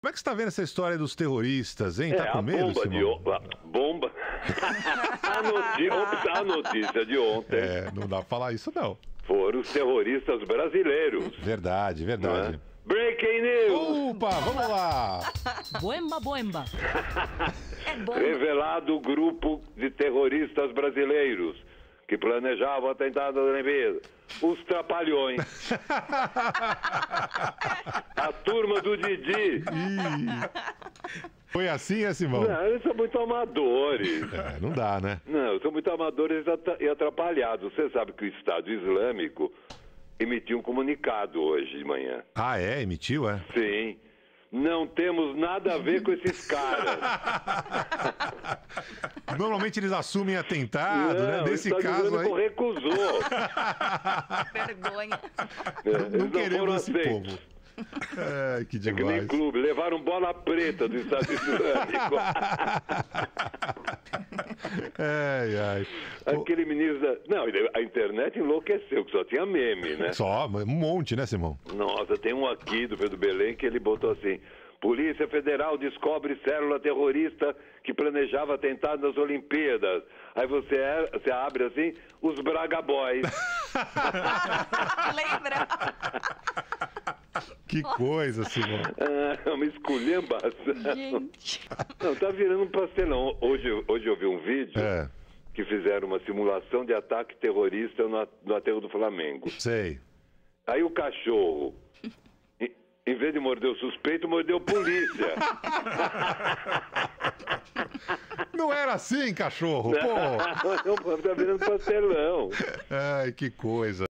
Como é que você tá vendo essa história dos terroristas, hein? Tá com medo, Simão? Bomba. A notícia de ontem. Não dá pra falar isso, não. Foram os terroristas brasileiros. Verdade, verdade. Breaking news! Opa, vamos lá! Boemba, boemba. É bomba. Revelado o grupo de terroristas brasileiros que planejavam o atentado da Olimpíada. Os Trapalhões. A turma do Didi. Foi assim, Simão? Não, eles são muito amadores. Não dá, né? Não, são muito amadores e atrapalhados. Você sabe que o Estado Islâmico emitiu um comunicado hoje de manhã. Ah, emitiu, Sim. Não temos nada a ver com esses caras. Normalmente eles assumem atentado, né? Nesse o Estado caso Islâmico aí... recusou. Vergonha. Não queremos esse povo. Que demais. É que nem clube, levaram bola preta do Estado Islâmico. Aquele ministro da... Não, a internet enlouqueceu, que só tinha meme, né? Só, um monte, né, Simão? Nossa, tem um aqui do Pedro Belém que ele botou assim: Polícia Federal descobre célula terrorista que planejava atentado nas Olimpíadas. Aí você abre assim, os Braga Boys. Lembra? Que coisa, Simão. Uma esculhambação. Gente. Não, tá virando um pastelão. Hoje eu vi um vídeo que fizeram uma simulação de ataque terrorista no aterro do Flamengo. Sei. Aí o cachorro, em vez de morder o suspeito, mordeu a polícia. Não era assim, cachorro, pô. Tá virando pastelão. Que coisa.